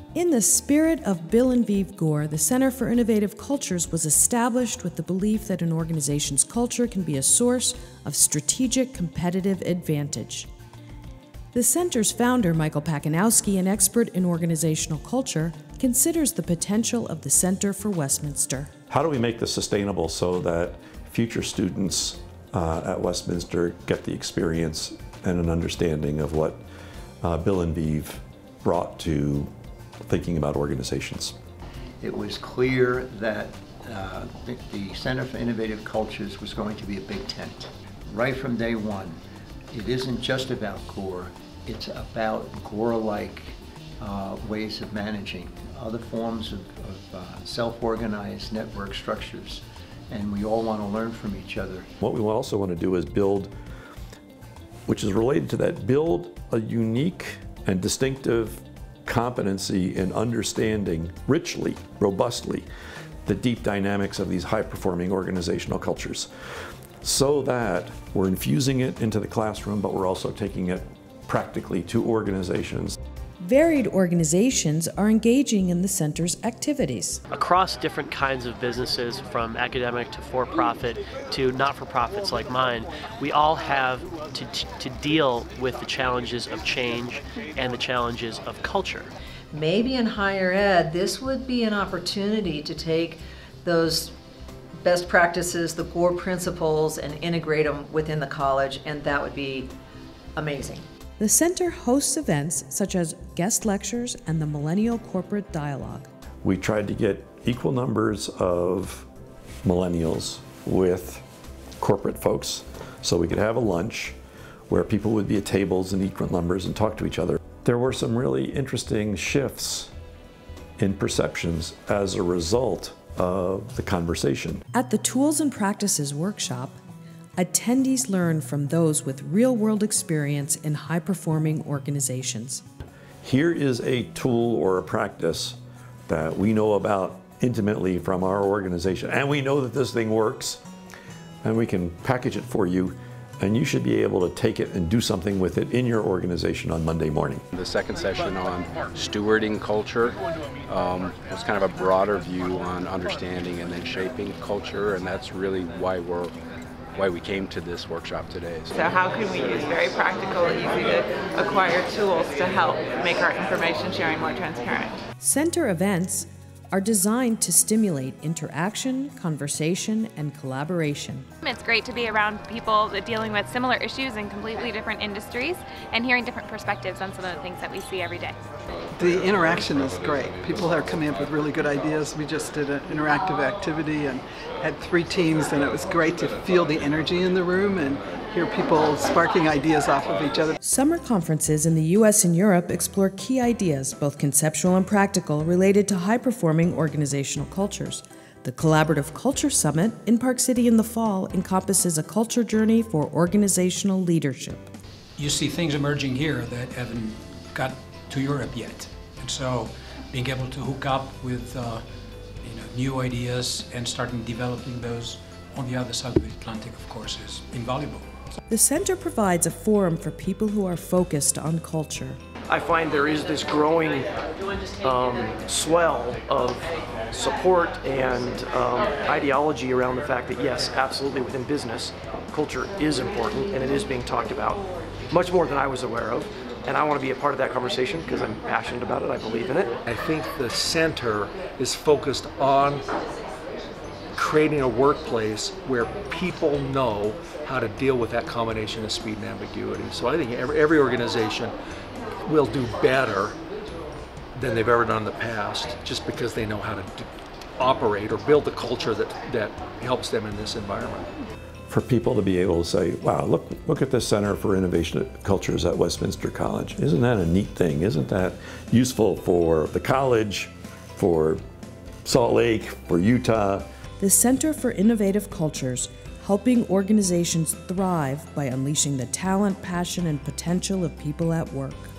In the spirit of Bill and Viv Gore, the Center for Innovative Cultures was established with the belief that an organization's culture can be a source of strategic competitive advantage. The center's founder, Michael Pakinowski, an expert in organizational culture, considers the potential of the Center for Westminster. How do we make this sustainable so that future students at Westminster get the experience and an understanding of what Bill and Viv brought to thinking about organizations? It was clear that the Center for Innovative Cultures was going to be a big tent. Right from day one, it isn't just about Gore, it's about Gore-like ways of managing, other forms of self-organized network structures, and we all want to learn from each other. What we also want to do is build, which is related to that, build a unique and distinctive competency in understanding richly, robustly, the deep dynamics of these high-performing organizational cultures, so that we're infusing it into the classroom, but we're also taking it practically to organizations. Varied organizations are engaging in the center's activities. Across different kinds of businesses, from academic to for-profit to not-for-profits like mine, we all have to deal with the challenges of change and the challenges of culture. Maybe in higher ed, this would be an opportunity to take those best practices, the Gore principles, and integrate them within the college, and that would be amazing. The center hosts events such as guest lectures and the Millennial Corporate Dialogue. We tried to get equal numbers of millennials with corporate folks so we could have a lunch where people would be at tables in equal numbers and talk to each other. There were some really interesting shifts in perceptions as a result of the conversation. At the Tools and Practices workshop, attendees learn from those with real-world experience in high-performing organizations. Here is a tool or a practice that we know about intimately from our organization, and we know that this thing works, and we can package it for you, and you should be able to take it and do something with it in your organization on Monday morning. The second session on stewarding culture was kind of a broader view on understanding and then shaping culture, and that's really why we came to this workshop today. So how can we use very practical, easy to acquire tools to help make our information sharing more transparent? Center events are designed to stimulate interaction, conversation, and collaboration. It's great to be around people that dealing with similar issues in completely different industries and hearing different perspectives on some of the things that we see every day. The interaction is great. People are coming up with really good ideas. We just did an interactive activity and had 3 teams, and it was great to feel the energy in the room and hear people sparking ideas off of each other. Summer conferences in the U.S. and Europe explore key ideas, both conceptual and practical, related to high-performing organizational cultures. The Collaborative Culture Summit in Park City in the fall encompasses a culture journey for organizational leadership. You see things emerging here that haven't got to Europe yet. And so being able to hook up with new ideas and starting developing those on the other side of the Atlantic, of course, is invaluable. The center provides a forum for people who are focused on culture. I find there is this growing swell of support and ideology around the fact that yes, absolutely within business, culture is important and it is being talked about much more than I was aware of. And I want to be a part of that conversation because I'm passionate about it, I believe in it. I think the center is focused on creating a workplace where people know how to deal with that combination of speed and ambiguity. So I think every organization will do better than they've ever done in the past just because they know how to operate or build the culture that helps them in this environment. For people to be able to say, wow, look at this Center for Innovation Cultures at Westminster College. Isn't that a neat thing? Isn't that useful for the college, for Salt Lake, for Utah? The Center for Innovative Cultures, helping organizations thrive by unleashing the talent, passion, and potential of people at work.